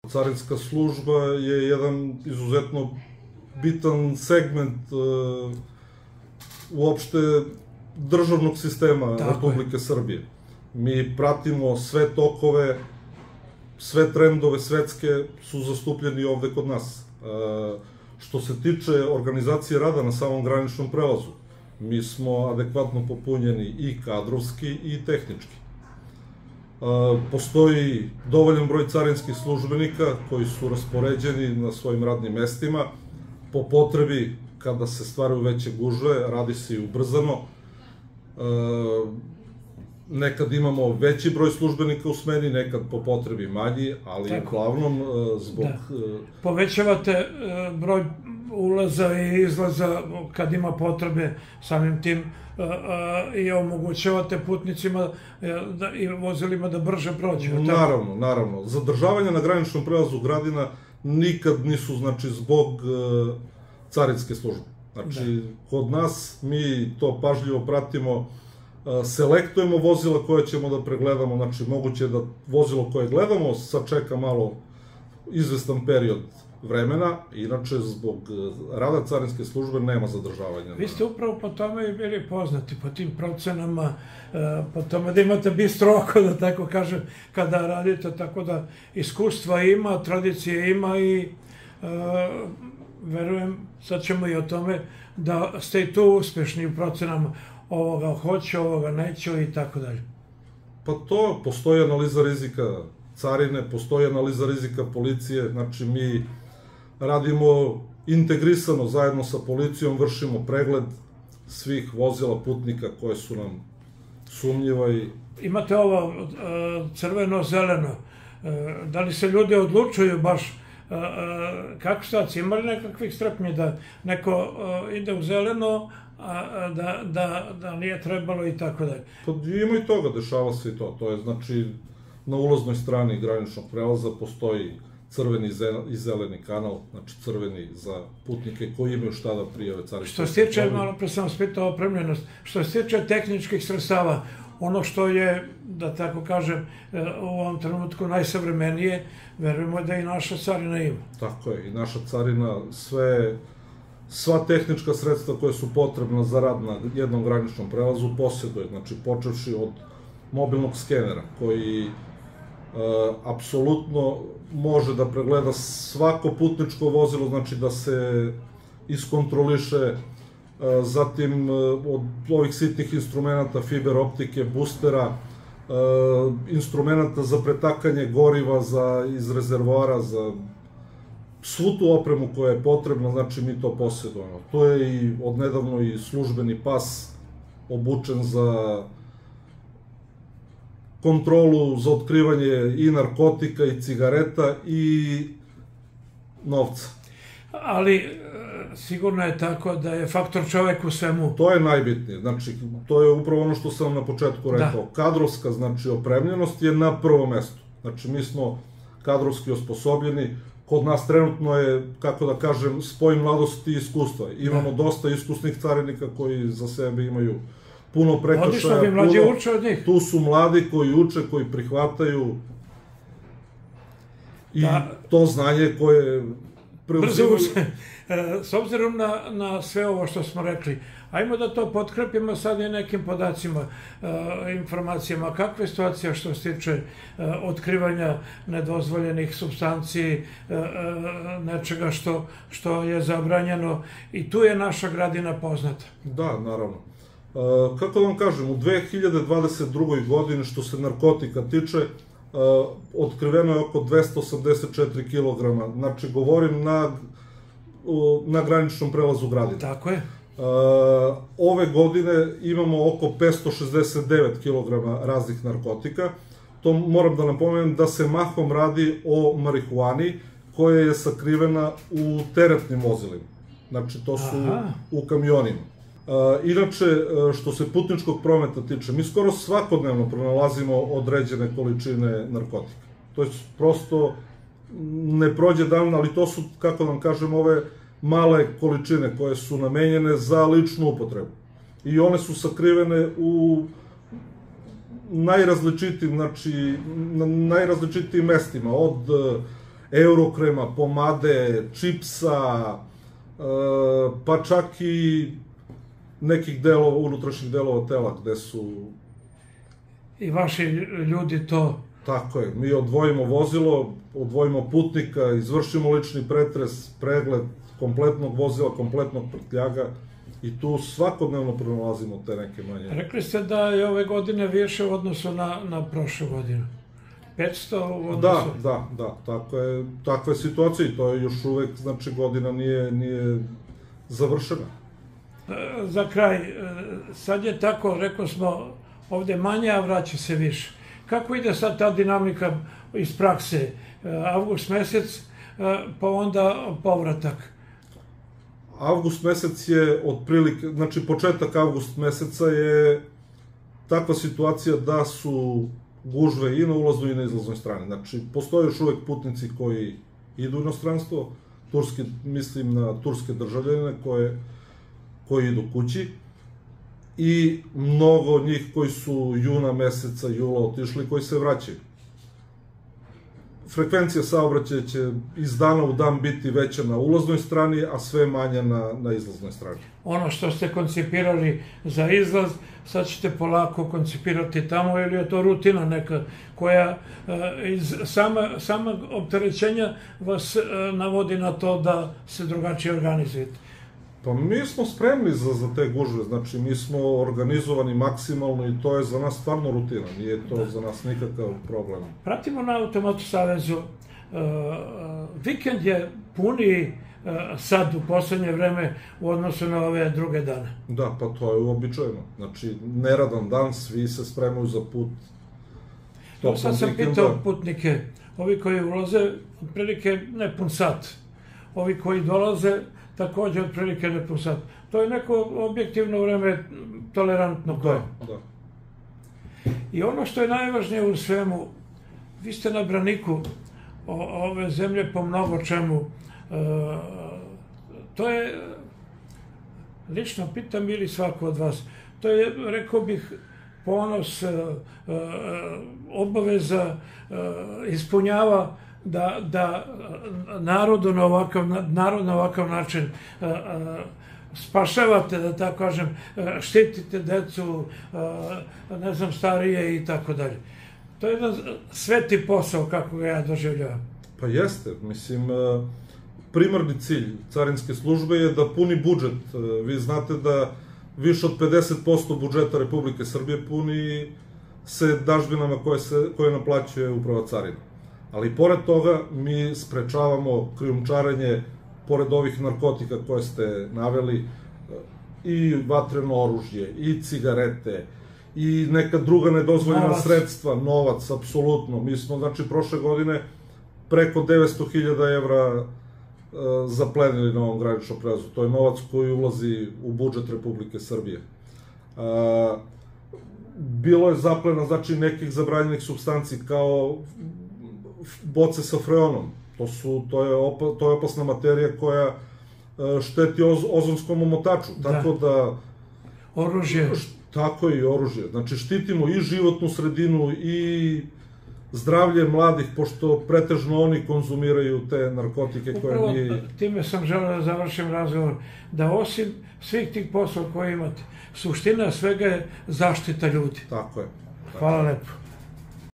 carinska služba je jedan izuzetno bitan segment uopšte državnog sistema Republike Srbije. Mi pratimo sve tokove, sve trendove svetske su zastupljeni ovde kod nas. Što se tiče organizacije rada na samom graničnom prelazu, mi smo adekvatno popunjeni i kadrovski i tehnički. Postoji dovoljan broj carinskih službenika koji su raspoređeni na svojim radnim mestima. Po potrebi, kada se stvaraju veće gužve, radi se i ubrzano. Nekad imamo veći broj službenika u smeni, nekad po potrebi manji, ali uglavnom zbog... Povećavate broj ulaza i izlaza kad ima potrebe samim tim i omogućavate putnicima i vozilima da brže prođu. Naravno, naravno. Zadržavanja na graničnom prelazu Gradina nikad nisu, znači, zbog carinske službe. Znači, kod nas mi to pažljivo pratimo, selektujemo vozila koje ćemo da pregledamo, znači moguće da vozilo koje gledamo sačeka malo izvestan period vremena, inače zbog rada carinske službe nema zadržavanja. Vi ste upravo po tome i bili poznati, po tim procenama, po tome da imate bistro oko, da tako kažem, kada radite, tako da iskustva ima, tradicije ima i verujem, sad ćemo i o tome, da ste i tu uspešni u procenama ovoga hoću, ovoga neću i tako dalje. Pa to, postoji analiza rizika carine, postoji analiza rizika policije, znači mi radimo integrisano zajedno sa policijom, vršimo pregled svih vozila putnika koje su nam sumnjiva i... Imate ovo crveno-zeleno, da li se ljudi odlučuju baš kako staci, ima li nekakvih strepnji da neko ide u zeleno, da nije trebalo i tako dalje? Pa ima i toga, dešava se i to. To je, znači, na ulaznoj strani graničnog prelaza postoji crveni i zeleni kanal, znači crveni za putnike koji imaju šta da prijave carinske. Što se tiče, malo pre sam spitao opremljenost, što se tiče tehničkih sredstava, ono što je, da tako kažem, u ovom trenutku najsavremenije, verujemo da i naša carina ima. Tako je, i naša carina sva tehnička sredstva koje su potrebna za rad na jednom graničnom prelazu posjeduje, znači počevši od mobilnog skenera koji apsolutno može da pregleda svako putničko vozilo, znači da se iskontroliše, zatim od ovih sitnih instrumenta, fiber optike, boostera, instrumenta za pretakanje goriva iz rezervoara, za svu tu opremu koja je potrebna, znači mi to posjedujemo. To je i odnedavno i službeni pas obučen za kontrolu, za otkrivanje i narkotika, i cigareta, i novca. Ali sigurno je tako da je faktor čovek u svemu. To je najbitnije, znači to je upravo ono što sam na početku rekao. Kadrovska, znači, opremljenost je na prvom mestu. Znači mi smo kadrovski osposobljeni, kod nas trenutno je, kako da kažem, spoj mladosti i iskustva. Imamo dosta iskusnih carinika koji za sebe imaju puno prekršaja, tu su mladi koji uče, koji prihvataju i to znanje koje preuzimaju. S obzirom na sve ovo što smo rekli, ajmo da to potkrepimo sad i nekim podacima, informacijama. Kakva je situacija što se tiče otkrivanja nedozvoljenih supstanci, nečega što je zabranjeno, i tu je naša Gradina poznata? Da, naravno. Kako da vam kažem, u 2022. godini što se narkotika tiče, otkriveno je oko 284 kg, znači govorim na graničnom prelazu Gradina. Tako je. Ove godine imamo oko 569 kg raznih narkotika. To moram da napomenem da se mahom radi o marihuani koja je sakrivena u teretnim vozilima. Znači to su u kamionima. Inače, što se putničkog prometa tiče, mi skoro svakodnevno pronalazimo određene količine narkotika. To je prosto ne prođe dan, ali to su, kako da vam kažem, ove male količine koje su namenjene za ličnu upotrebu. I one su sakrivene u najrazličitijim, znači, na najrazličitijim mestima, od eurokrema, pomade, čipsa, pa čak i nekih delova, unutrašnjih delova tela gde su... I vaši ljudi to... Tako je, mi odvojimo vozilo, odvojimo putnika, izvršimo lični pretres, pregled kompletnog vozila, kompletnog prtljaga i tu svakodnevno pronalazimo te neke manje. Rekli ste da je ove godine više u odnosu na prošlu godinu. 500 u odnosu... Da, takva je situacija i to je još uvek, znači godina nije završena. Za kraj, sad je tako, rekao smo, ovde manje, a vraća se više. Kako ide sad ta dinamika iz prakse? Avgust mesec, pa onda povratak? Avgust mesec je otprilike, znači početak avgust meseca je takva situacija da su gužve i na ulaznoj i na izlaznoj strani. Znači, postoje još uvek putnici koji idu u inostranstvo, mislim na turske državljane koji idu kući, i mnogo njih koji su juna meseca, jula otišli, koji se vraćaju. Frekvencija saobraćaja će iz dana u dan biti veća na ulaznoj strani, a sve manja na izlaznoj strani. Ono što ste koncipirali za izlaz, sad ćete polako koncipirati tamo, ili je to rutina neka koja iz samog opterećenja vas navodi na to da se drugačije organizujete? Pa mi smo spremni za te gužve, znači mi smo organizovani maksimalno i to je za nas stvarno rutina, nije to za nas nikakav problem. Pratimo na Automoto Savezu, vikend je puniji sad u poslednje vreme u odnosu na ove druge dane. Da, pa to je uobičajeno, znači neradan dan, svi se spremaju za put. Sad sam pitao putnike, ovi koji ulaze, otprilike nepun sat, ovi koji dolaze, takođe otprilike nepun sat. To je neko objektivno vreme tolerantno koje. Da. I ono što je najvažnije u svemu, vi ste na braniku ove zemlje po mnogo čemu. To je, lično pitam ili svako od vas, to je, rekao bih, ponos, obaveza, ispunjava da narod na ovakav način spašavate, da tako kažem, štitite decu, ne znam, starije i tako dalje. To je jedan sveti posao, kako ga ja doživljavam. Pa jeste, mislim, primarni cilj carinske službe je da puni budžet. Vi znate da više od 50% budžeta Republike Srbije puni se dažbinama koje naplaćuje Uprava carina. Ali pored toga mi sprečavamo krijumčarenje, pored ovih narkotika koje ste naveli, i vatreno oružje, i cigarete, i neka druga nedozvoljena sredstva, novac, apsolutno. Mi smo, znači, prošle godine preko 900.000 evra zaplenili na ovom graničnom prelazu. To je novac koji ulazi u budžet Republike Srbije. Bilo je zaplena, znači, nekih zabranjenih supstanci kao boce sa freonom. To je opasna materija koja šteti ozonskom omotaču. Tako da... Oružje. Tako i oružje. Znači, štitimo i životnu sredinu i zdravlje mladih, pošto pretežno oni konzumiraju te narkotike koje mi... Upravo time sam želeo da završim razgovor, da osim svih tih poslova koje imate, suština svega je zaštita ljudi. Tako je. Hvala lepo.